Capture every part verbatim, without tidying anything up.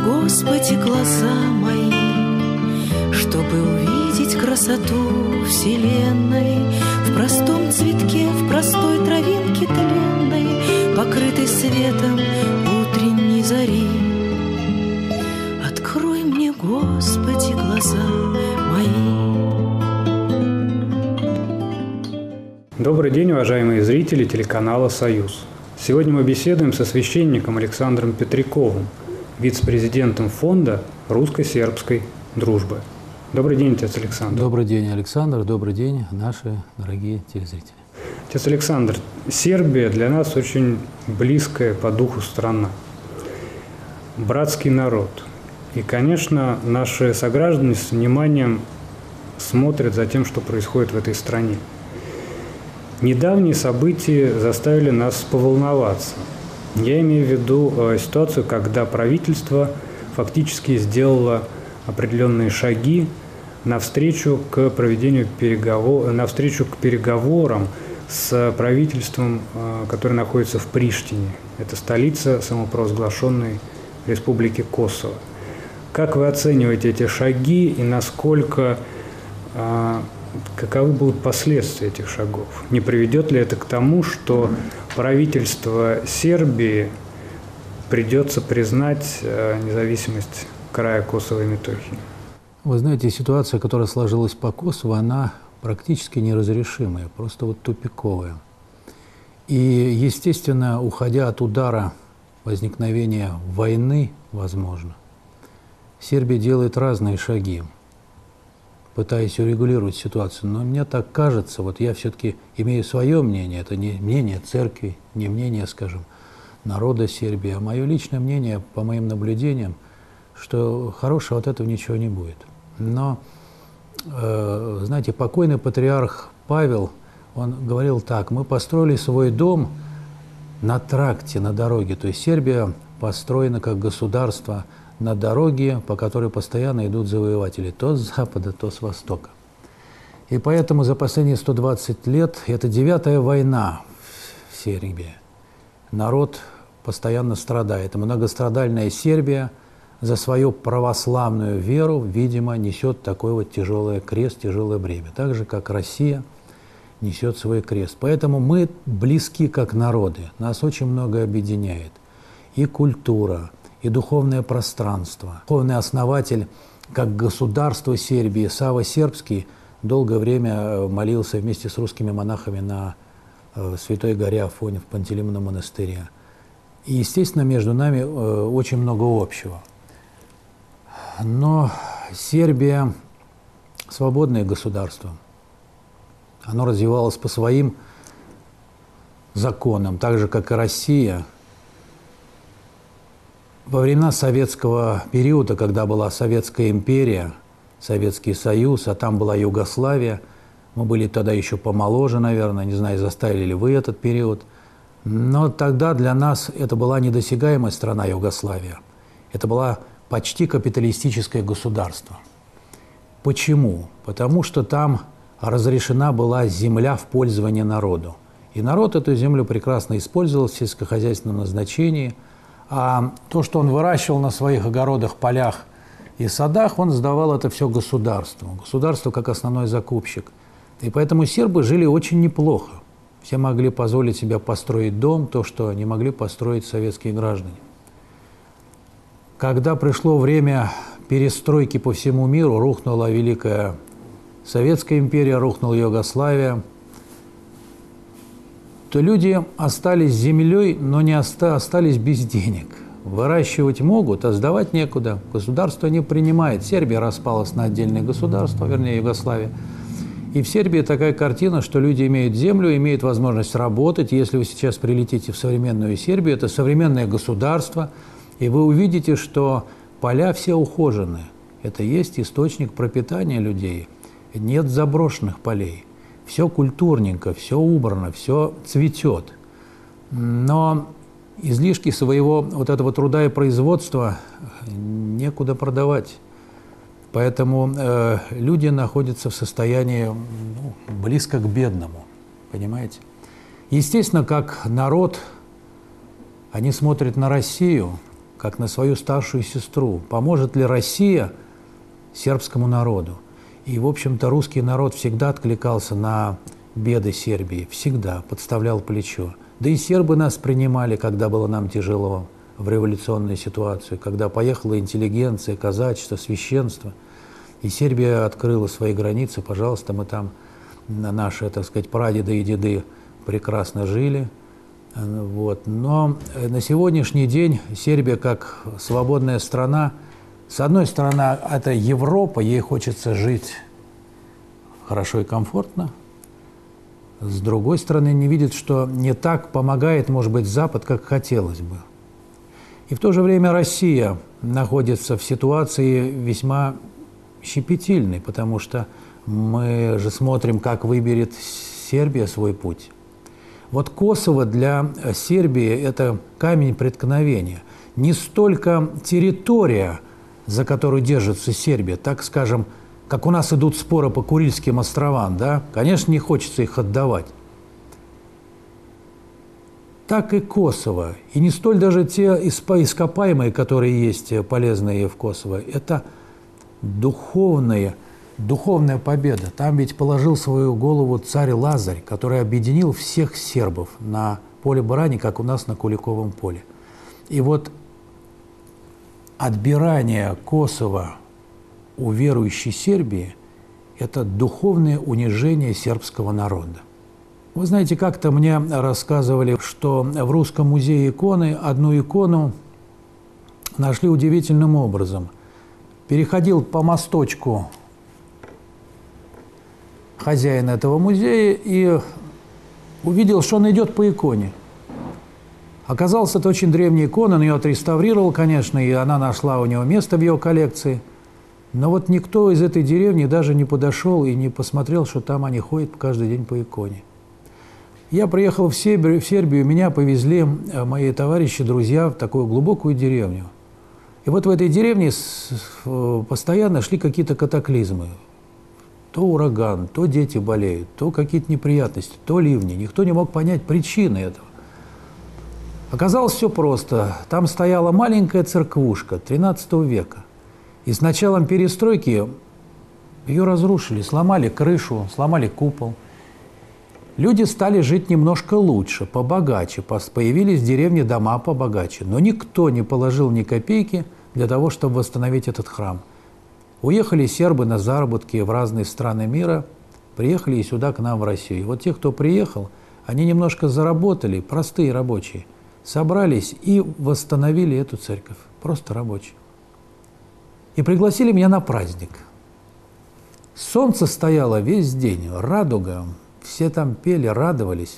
Господи, глаза мои, чтобы увидеть красоту вселенной в простом цветке, в простой травинке тленной, покрытой светом утренней зари. Открой мне, Господи, глаза мои. Добрый день, уважаемые зрители телеканала «Союз». Сегодня мы беседуем со священником Александром Петряковым, вице-президентом фонда русско-сербской дружбы. Добрый день, отец Александр. Добрый день, Александр. Добрый день, наши дорогие телезрители. Отец Александр, Сербия для нас очень близкая по духу страна. Братский народ. И, конечно, наши сограждане с вниманием смотрят за тем, что происходит в этой стране. Недавние события заставили нас поволноваться. Я имею в виду э, ситуацию, когда правительство фактически сделало определенные шаги навстречу к проведению переговоров, навстречу к переговорам с правительством, э, которое находится в Приштине. Это столица самопровозглашенной Республики Косово. Как вы оцениваете эти шаги и насколько э, каковы будут последствия этих шагов? Не приведет ли это к тому, что правительство Сербии придется признать независимость края Косово и Метохии? Вы знаете, ситуация, которая сложилась по Косово, она практически неразрешимая, просто вот тупиковая. И, естественно, уходя от удара возникновения войны, возможно, Сербия делает разные шаги, пытаясь урегулировать ситуацию. Но мне так кажется, вот я все-таки имею свое мнение, это не мнение церкви, не мнение, скажем, народа Сербии, а мое личное мнение, по моим наблюдениям, что хорошего от этого ничего не будет. Но, э, знаете, покойный патриарх Павел, он говорил так: мы построили свой дом на тракте, на дороге. То есть Сербия построена как государство на дороге, по которой постоянно идут завоеватели, то с запада, то с востока. И поэтому за последние сто двадцать лет, это девятая война в Сербии, народ постоянно страдает. Многострадальная Сербия за свою православную веру, видимо, несет такой вот тяжелый крест, тяжелое бремя. Так же, как Россия несет свой крест. Поэтому мы близки как народы, нас очень многое объединяет. И культура, и духовное пространство. Духовный основатель, как государство Сербии, Сава Сербский, долгое время молился вместе с русскими монахами на Святой горе Афоне в Пантелеймоновом монастыре. И, естественно, между нами очень много общего. Но Сербия – свободное государство. Оно развивалось по своим законам, так же, как и Россия. Во времена советского периода, когда была Советская империя, Советский Союз, а там была Югославия, мы были тогда еще помоложе, наверное, не знаю, застали ли вы этот период, но тогда для нас это была недосягаемая страна Югославия. Это была почти капиталистическое государство. Почему? Потому что там разрешена была земля в пользование народу. И народ эту землю прекрасно использовал в сельскохозяйственном назначении. А то, что он выращивал на своих огородах, полях и садах, он сдавал это все государству. Государство как основной закупщик. И поэтому сербы жили очень неплохо. Все могли позволить себе построить дом, то, что не могли построить советские граждане. Когда пришло время перестройки по всему миру, рухнула Великая Советская империя, рухнула Югославия, то люди остались с землей, но не оста остались без денег. Выращивать могут, а сдавать некуда. Государство не принимает. Сербия распалась на отдельное государство, вернее, Югославия. И в Сербии такая картина, что люди имеют землю, имеют возможность работать. Если вы сейчас прилетите в современную Сербию, это современное государство, и вы увидите, что поля все ухожены. Это есть источник пропитания людей. Нет заброшенных полей. Все культурненько, все убрано, все цветет. Но излишки своего вот этого труда и производства некуда продавать. Поэтому э, люди находятся в состоянии ну, близко к бедному, понимаете? Естественно, как народ, они смотрят на Россию как на свою старшую сестру. Поможет ли Россия сербскому народу? И, в общем-то, русский народ всегда откликался на беды Сербии, всегда подставлял плечо. Да и сербы нас принимали, когда было нам тяжело в революционной ситуации, когда поехала интеллигенция, казачество, священство. И Сербия открыла свои границы, пожалуйста, мы там, наши, так сказать, прадеды и деды прекрасно жили. Вот. Но на сегодняшний день Сербия, как свободная страна, с одной стороны, это Европа, ей хочется жить хорошо и комфортно. С другой стороны, не видит, что не так помогает, может быть, Запад, как хотелось бы. И в то же время Россия находится в ситуации весьма щепетильной, потому что мы же смотрим, как выберет Сербия свой путь. Вот Косово для Сербии – это камень преткновения. Не столько территория, за которую держится Сербия, так скажем, как у нас идут споры по Курильским островам, да, конечно, не хочется их отдавать. Так и Косово. И не столь даже те ископаемые, которые есть полезные в Косово, это духовная, духовная победа. Там ведь положил свою голову царь Лазарь, который объединил всех сербов на поле брани, как у нас на Куликовом поле. И вот отбирание Косово у верующей Сербии – это духовное унижение сербского народа. Вы знаете, как-то мне рассказывали, что в Русском музее иконы одну икону нашли удивительным образом. Переходил по мосточку хозяин этого музея и увидел, что он идет по иконе. Оказалось, это очень древняя икона, он ее отреставрировал, конечно, и она нашла у него место в его коллекции. Но вот никто из этой деревни даже не подошел и не посмотрел, что там они ходят каждый день по иконе. Я приехал в Сербию, в Сербию, меня повезли мои товарищи, друзья в такую глубокую деревню. И вот в этой деревне постоянно шли какие-то катаклизмы. То ураган, то дети болеют, то какие-то неприятности, то ливни. Никто не мог понять причины этого. Оказалось, все просто. Там стояла маленькая церквушка тринадцатого века. И с началом перестройки ее разрушили, сломали крышу, сломали купол. Люди стали жить немножко лучше, побогаче. Появились в деревне дома побогаче. Но никто не положил ни копейки для того, чтобы восстановить этот храм. Уехали сербы на заработки в разные страны мира, приехали и сюда, к нам, в Россию. И вот те, кто приехал, они немножко заработали, простые рабочие, собрались и восстановили эту церковь. Просто рабочие. И пригласили меня на праздник. Солнце стояло весь день, радуга. Все там пели, радовались.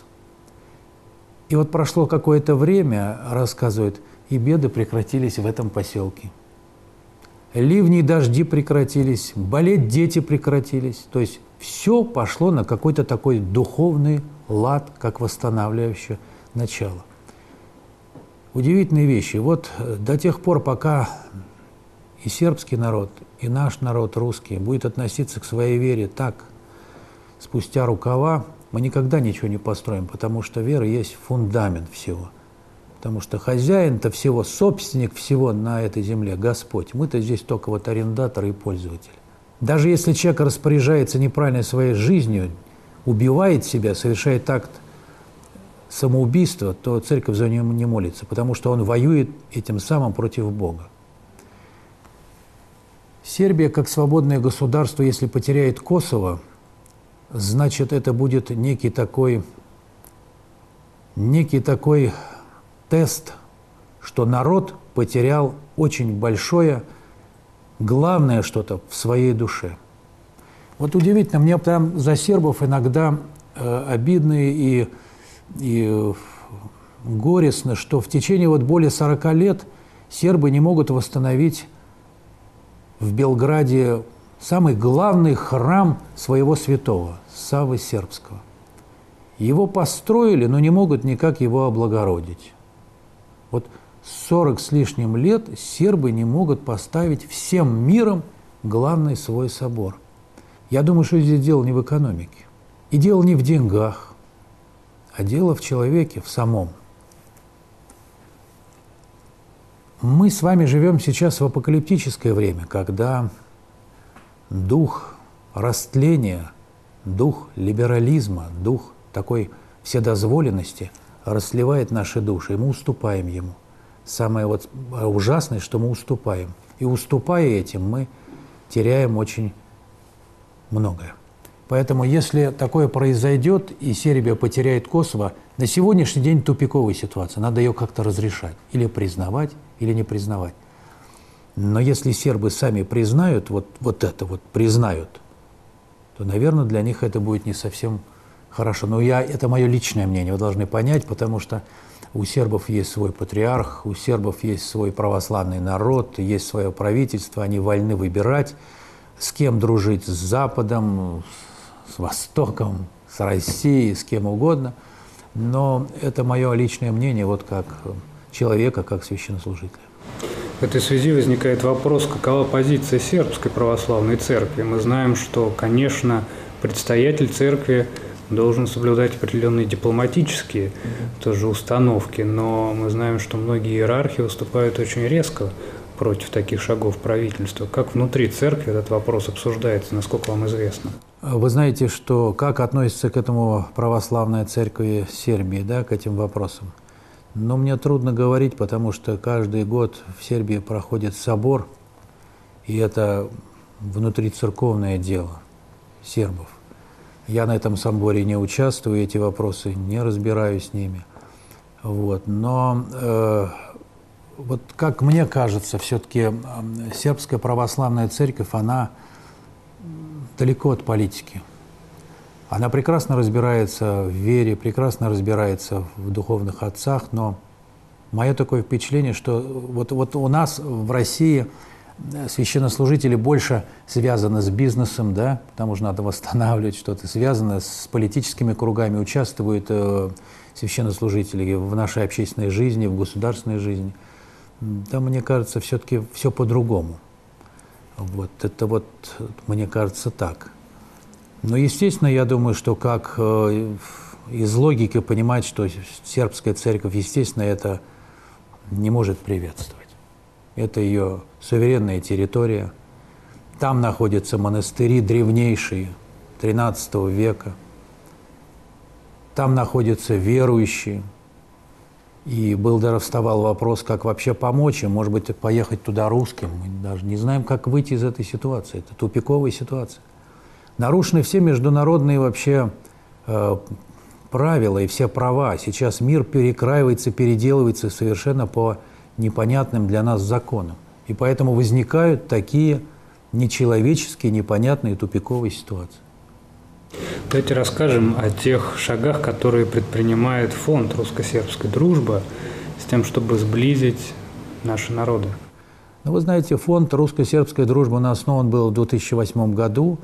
И вот прошло какое-то время, рассказывают, и беды прекратились в этом поселке. Ливни и дожди прекратились, болеть дети прекратились. То есть все пошло на какой-то такой духовный лад, как восстанавливающее начало. Удивительные вещи. Вот до тех пор, пока и сербский народ, и наш народ русский будет относиться к своей вере так, спустя рукава, мы никогда ничего не построим, потому что вера есть фундамент всего. Потому что хозяин-то всего, собственник всего на этой земле – Господь. Мы-то здесь только вот арендаторы и пользователи. Даже если человек распоряжается неправильно своей жизнью, убивает себя, совершает акт самоубийства, то церковь за него не молится, потому что он воюет этим самым против Бога. Сербия, как свободное государство, если потеряет Косово, значит, это будет некий такой, некий такой тест, что народ потерял очень большое, главное что-то в своей душе. Вот удивительно, мне прям за сербов иногда э, обидно и, и горестно, что в течение вот более сорока лет сербы не могут восстановить в Белграде самый главный храм своего святого, Саввы Сербского. Его построили, но не могут никак его облагородить. Вот сорок с лишним лет сербы не могут поставить всем миром главный свой собор. Я думаю, что здесь дело не в экономике. И дело не в деньгах, а дело в человеке, в самом. Мы с вами живем сейчас в апокалиптическое время, когда дух растления, дух либерализма, дух такой вседозволенности расливает наши души, и мы уступаем ему. Самое вот ужасное, что мы уступаем. И уступая этим, мы теряем очень многое. Поэтому, если такое произойдет, и Сербия потеряет Косово, на сегодняшний день тупиковая ситуация. Надо ее как-то разрешать. Или признавать, или не признавать. Но если сербы сами признают, вот, вот это вот признают, то, наверное, для них это будет не совсем хорошо. Но я, это мое личное мнение, вы должны понять, потому что у сербов есть свой патриарх, у сербов есть свой православный народ, есть свое правительство, они вольны выбирать, с кем дружить, с Западом, с Востоком, с Россией, с кем угодно. Но это мое личное мнение, вот как человека, как священнослужителя. В этой связи возникает вопрос, какова позиция сербской православной церкви. Мы знаем, что, конечно, предстоятель церкви должен соблюдать определенные дипломатические тоже установки, но мы знаем, что многие иерархи выступают очень резко против таких шагов правительства. Как внутри церкви этот вопрос обсуждается, насколько вам известно? Вы знаете, что как относится к этому православная церковь Сербии, да, к этим вопросам? Но мне трудно говорить, потому что каждый год в Сербии проходит собор, и это внутрицерковное дело сербов. Я на этом соборе не участвую, эти вопросы не разбираюсь с ними. Вот. Но э, вот как мне кажется, все-таки сербская православная церковь, она далеко от политики. Она прекрасно разбирается в вере, прекрасно разбирается в духовных отцах, но мое такое впечатление, что вот, вот у нас в России священнослужители больше связаны с бизнесом, да, потому что надо восстанавливать что-то, связано с политическими кругами, участвуют э, священнослужители в нашей общественной жизни, в государственной жизни. Там, мне кажется, все-таки все по-другому. Вот это вот, мне кажется, так. Но, естественно, я думаю, что как э, из логики понимать, что сербская церковь, естественно, это не может приветствовать. Это ее суверенная территория. Там находятся монастыри древнейшие, тринадцатого века. Там находятся верующие. И был даже вставал вопрос, как вообще помочь им, может быть, поехать туда русским. Мы даже не знаем, как выйти из этой ситуации. Это тупиковая ситуация. Нарушены все международные вообще э, правила и все права. Сейчас мир перекраивается, переделывается совершенно по непонятным для нас законам. И поэтому возникают такие нечеловеческие, непонятные тупиковые ситуации. Давайте расскажем о тех шагах, которые предпринимает фонд русско-сербской дружбы с тем, чтобы сблизить наши народы. Ну, вы знаете, фонд русско-сербской дружбы у нас основан был в две тысячи восьмом году.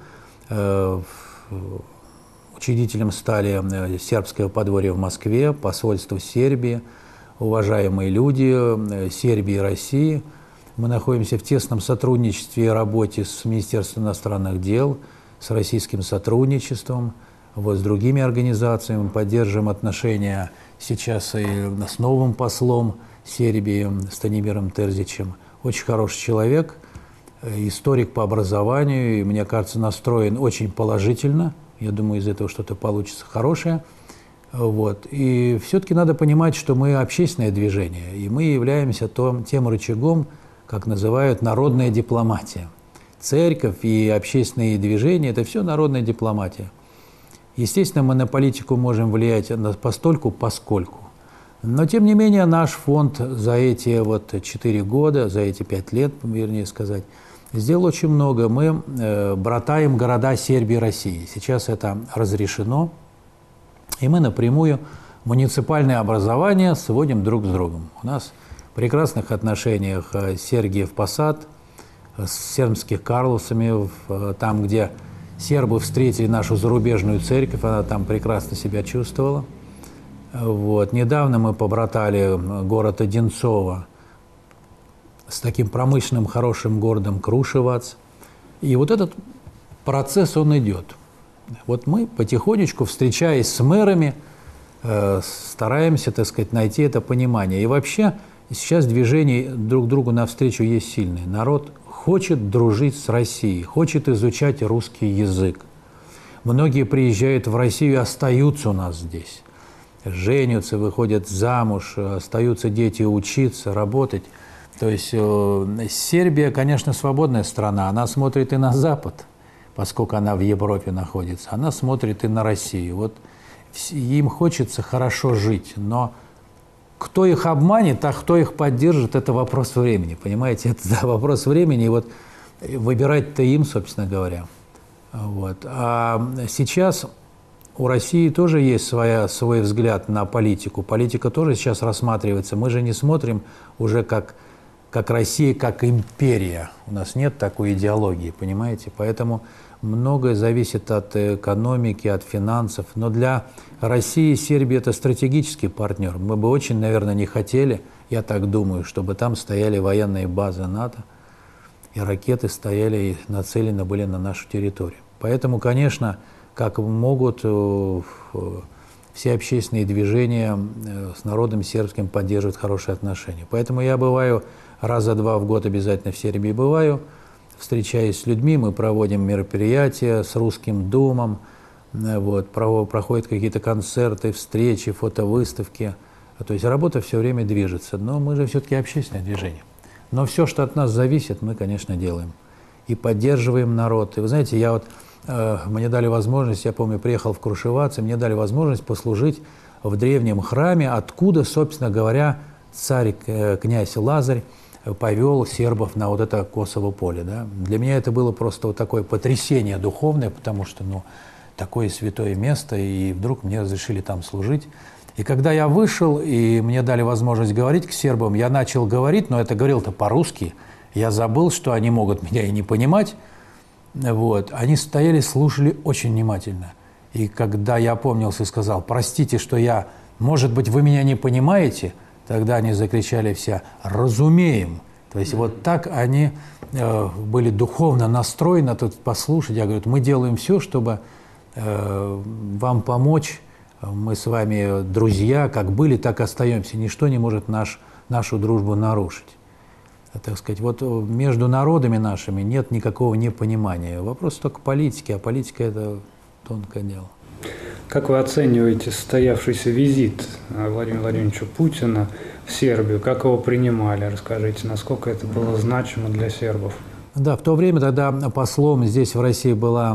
Учредителем стали сербское подворье в Москве, посольство Сербии, уважаемые люди Сербии и России. Мы находимся в тесном сотрудничестве и работе с Министерством иностранных дел, с российским сотрудничеством, вот, с другими организациями. Мы поддерживаем отношения сейчас и с новым послом Сербии Станимиром Терзичем. Очень хороший человек, историк по образованию, и, мне кажется, настроен очень положительно. Я думаю, из этого что-то получится хорошее. Вот. И все-таки надо понимать, что мы общественное движение, и мы являемся том, тем рычагом, как называют, народная дипломатия. Церковь и общественные движения – это все народная дипломатия. Естественно, мы на политику можем влиять постольку, поскольку. Но, тем не менее, наш фонд за эти вот четыре года, за эти пять лет, вернее сказать, сделал очень много. Мы э, братаем города Сербии и России. Сейчас это разрешено. И мы напрямую муниципальное образование сводим друг с другом. У нас в прекрасных отношениях Сергиев Посад, с сербских Карлосами, там, где сербы встретили нашу зарубежную церковь, она там прекрасно себя чувствовала. Вот. Недавно мы побратали город Одинцово с таким промышленным хорошим городом Крушевац. И вот этот процесс, он идет. Вот мы потихонечку, встречаясь с мэрами, э, стараемся, так сказать, найти это понимание. И вообще сейчас движение друг другу навстречу есть сильное. Народ хочет дружить с Россией, хочет изучать русский язык. Многие приезжают в Россию и остаются у нас здесь. Женятся, выходят замуж, остаются дети учиться, работать. То есть э, Сербия, конечно, свободная страна, она смотрит и на Запад, поскольку она в Европе находится, она смотрит и на Россию. Вот им хочется хорошо жить, но кто их обманет, а кто их поддержит, это вопрос времени, понимаете? Это да, вопрос времени, и вот выбирать-то им, собственно говоря. Вот. А сейчас у России тоже есть своя, свой взгляд на политику. Политика тоже сейчас рассматривается. Мы же не смотрим уже как, как Россия, как империя. У нас нет такой идеологии, понимаете? Поэтому многое зависит от экономики, от финансов. Но для России Сербия – это стратегический партнер. Мы бы очень, наверное, не хотели, я так думаю, чтобы там стояли военные базы НАТО, и ракеты стояли и нацелены были на нашу территорию. Поэтому, конечно, как могут, все общественные движения с народом сербским поддерживают хорошие отношения. Поэтому я бываю раза два в год обязательно в Сербии бываю, встречаюсь с людьми, мы проводим мероприятия с Русским Домом, вот, проходят какие-то концерты, встречи, фотовыставки. То есть работа все время движется, но мы же все-таки общественное движение. Но все, что от нас зависит, мы, конечно, делаем. И поддерживаем народ. И вы знаете, я вот, э, мне дали возможность, я помню, приехал в Крушевац, и мне дали возможность послужить в древнем храме, откуда, собственно говоря, царь, э, князь Лазарь повел сербов на вот это Косово поле. Да? Для меня это было просто вот такое потрясение духовное, потому что, ну, такое святое место, и вдруг мне разрешили там служить. И когда я вышел, и мне дали возможность говорить к сербам, я начал говорить, но это говорил-то по-русски. Я забыл, что они могут меня и не понимать. Вот. Они стояли, слушали очень внимательно. И когда я опомнился и сказал: простите, что я, может быть, вы меня не понимаете, тогда они закричали все: разумеем. То есть вот так они э, были духовно настроены тут послушать. Я говорю: мы делаем все, чтобы э, вам помочь. Мы с вами друзья, как были, так и остаемся. Ничто не может наш, нашу дружбу нарушить. Так сказать, вот между народами нашими нет никакого непонимания. Вопрос только политики, а политика – это тонкое дело. Как вы оцениваете состоявшийся визит Владимира Владимировича Путина в Сербию? Как его принимали? Расскажите, насколько это было значимо для сербов? Да, в то время тогда послом здесь в России была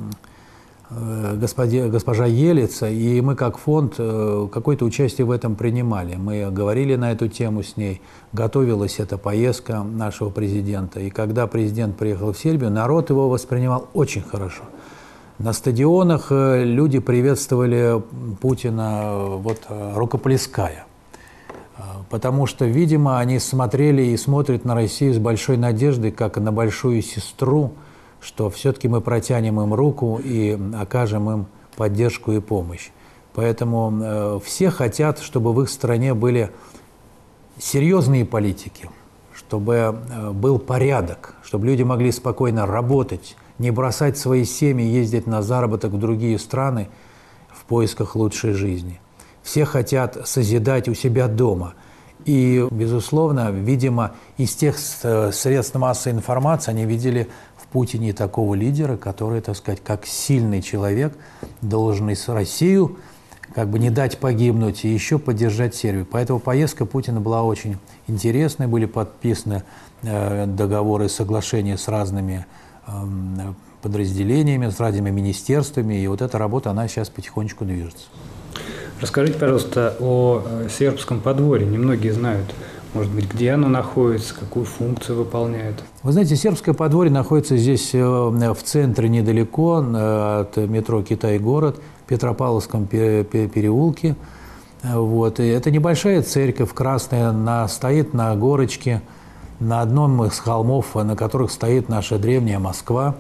Господи, госпожа Елица, и мы как фонд какое-то участие в этом принимали. Мы говорили на эту тему с ней, готовилась эта поездка нашего президента. И когда президент приехал в Сербию, народ его воспринимал очень хорошо. На стадионах люди приветствовали Путина вот, рукоплеская. Потому что, видимо, они смотрели и смотрят на Россию с большой надеждой, как на большую сестру, что все-таки мы протянем им руку и окажем им поддержку и помощь. Поэтому э, все хотят, чтобы в их стране были серьезные политики, чтобы э, был порядок, чтобы люди могли спокойно работать, не бросать свои семьи, ездить на заработок в другие страны в поисках лучшей жизни. Все хотят созидать у себя дома. И, безусловно, видимо, из тех средств массовой информации они видели в Путине такого лидера, который, так сказать, как сильный человек, должен и с Россию как бы не дать погибнуть и еще поддержать Сербию. Поэтому поездка Путина была очень интересной, были подписаны э, договоры, соглашения с разными э, подразделениями, с разными министерствами, и вот эта работа, она сейчас потихонечку движется. Расскажите, пожалуйста, о сербском подворье. Немногие знают, может быть, где оно находится, какую функцию выполняет. Вы знаете, сербское подворье находится здесь в центре, недалеко от метро «Китай-город», в Петропавловском переулке. Вот. И это небольшая церковь красная, она стоит на горочке, на одном из холмов, на которых стоит наша древняя Москва.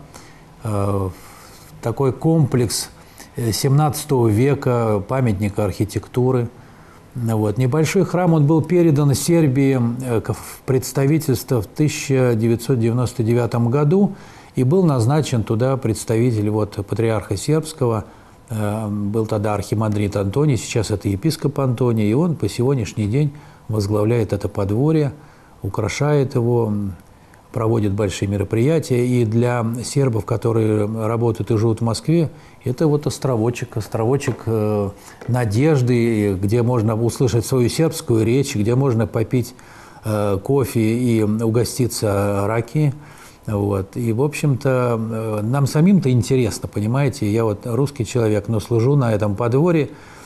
Такой комплекс семнадцатого века, памятника архитектуры. Вот. Небольшой храм, он был передан Сербии в представительство в тысяча девятьсот девяносто девятом году, и был назначен туда представитель вот, патриарха сербского, был тогда архимандрит Антоний, сейчас это епископ Антоний, и он по сегодняшний день возглавляет это подворье, украшает его, проводит большие мероприятия. И для сербов, которые работают и живут в Москве, это вот островочек, островочек э, надежды, где можно услышать свою сербскую речь, где можно попить э, кофе и угоститься раки. Вот. И, в общем-то, э, нам самим-то интересно, понимаете, я вот русский человек, но служу на этом подворье,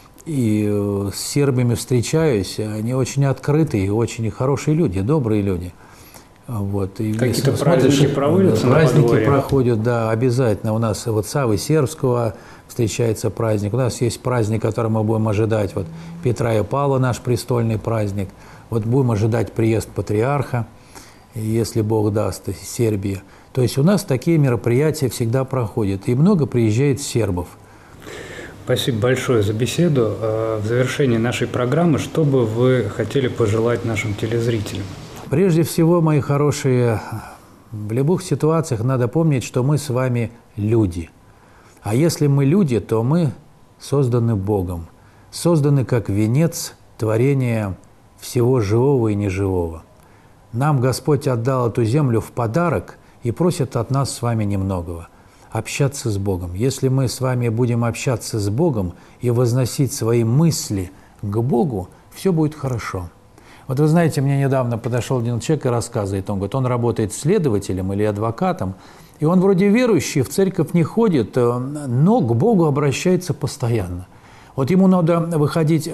и э, с сербами встречаюсь, они очень открытые, очень хорошие люди, добрые люди. Вот. Какие-то праздники проводятся? Праздники проходят, да, обязательно. У нас вот Саввы Сербского встречается праздник. У нас есть праздник, который мы будем ожидать. Вот Петра и Павла, наш престольный праздник. Вот будем ожидать приезд патриарха, если Бог даст, из Сербии. То есть у нас такие мероприятия всегда проходят. И много приезжает сербов. Спасибо большое за беседу. В завершении нашей программы, что бы вы хотели пожелать нашим телезрителям? Прежде всего, мои хорошие, в любых ситуациях надо помнить, что мы с вами люди. А если мы люди, то мы созданы Богом, созданы как венец творения всего живого и неживого. Нам Господь отдал эту землю в подарок и просит от нас с вами немногого – общаться с Богом. Если мы с вами будем общаться с Богом и возносить свои мысли к Богу, все будет хорошо. Вот вы знаете, мне недавно подошел один человек и рассказывает, он говорит, он работает следователем или адвокатом, и он вроде верующий, в церковь не ходит, но к Богу обращается постоянно. Вот ему надо выходить,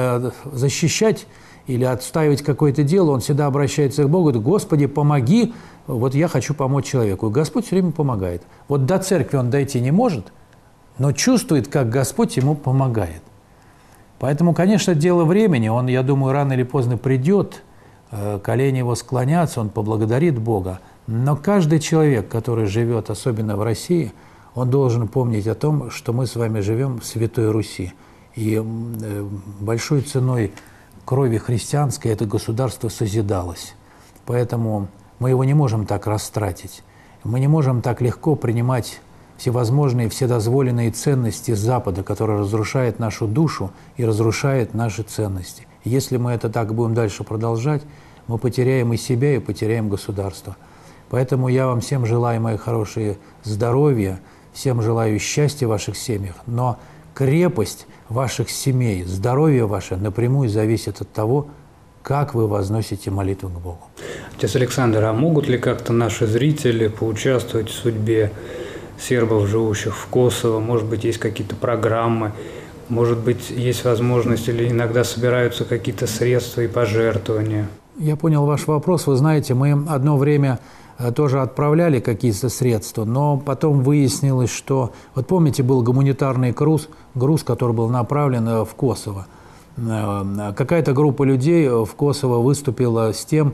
защищать или отстаивать какое-то дело, он всегда обращается к Богу, говорит, Господи, помоги, вот я хочу помочь человеку. И Господь все время помогает. Вот до церкви он дойти не может, но чувствует, как Господь ему помогает. Поэтому, конечно, дело времени, он, я думаю, рано или поздно придет, колени его склонятся, он поблагодарит Бога. Но каждый человек, который живет, особенно в России, он должен помнить о том, что мы с вами живем в Святой Руси. И большой ценой крови христианской это государство созидалось. Поэтому мы его не можем так растратить. Мы не можем так легко принимать всевозможные, вседозволенные ценности Запада, которые разрушают нашу душу и разрушают наши ценности. И если мы это так будем дальше продолжать, мы потеряем и себя, и потеряем государство. Поэтому я вам всем желаю, мои хорошие, здоровья, всем желаю счастья в ваших семьях, но крепость ваших семей, здоровье ваше напрямую зависит от того, как вы возносите молитву к Богу. Отец Александр, а могут ли как-то наши зрители поучаствовать в судьбе сербов, живущих в Косово? Может быть, есть какие-то программы, может быть, есть возможность или иногда собираются какие-то средства и пожертвования? Я понял ваш вопрос. Вы знаете, мы одно время тоже отправляли какие-то средства, но потом выяснилось, что... Вот помните, был гуманитарный груз, груз, который был направлен в Косово. Какая-то группа людей в Косово выступила с тем,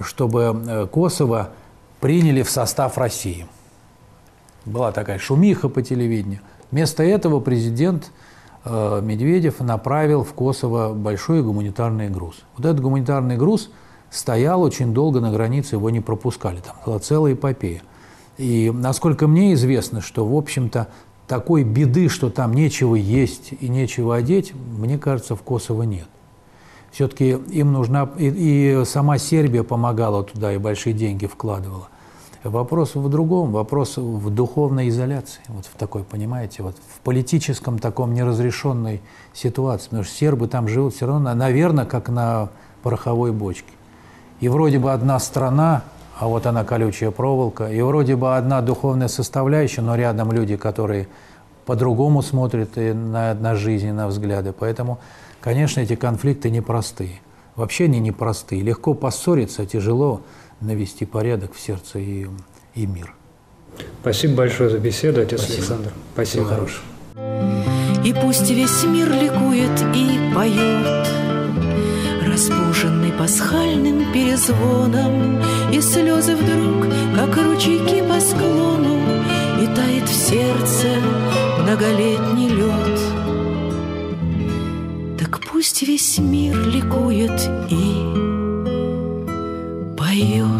чтобы Косово приняли в состав России. Была такая шумиха по телевидению. Вместо этого президент э, Медведев направил в Косово большой гуманитарный груз. Вот этот гуманитарный груз стоял очень долго на границе, его не пропускали. Там была целая эпопея. И насколько мне известно, что, в общем-то, такой беды, что там нечего есть и нечего одеть, мне кажется, в Косово нет. Все-таки им нужна... И, и сама Сербия помогала туда и большие деньги вкладывала. Вопрос в другом, вопрос в духовной изоляции, вот в такой, понимаете, вот в политическом таком неразрешенной ситуации, потому что сербы там живут все равно, наверное, как на пороховой бочке. И вроде бы одна страна, а вот она колючая проволока, и вроде бы одна духовная составляющая, но рядом люди, которые по-другому смотрят на, на жизнь, на взгляды. Поэтому, конечно, эти конфликты непростые. Вообще они непростые. Легко поссориться, тяжело навести порядок в сердце и, и мир. Спасибо большое за беседу, отец Спасибо. Александр. Спасибо. Всего хорошего. И пусть весь мир ликует и поет, разбуженный пасхальным перезвоном, и слезы вдруг, как ручейки по склону, и тает в сердце многолетний лед. Так пусть весь мир ликует и поет.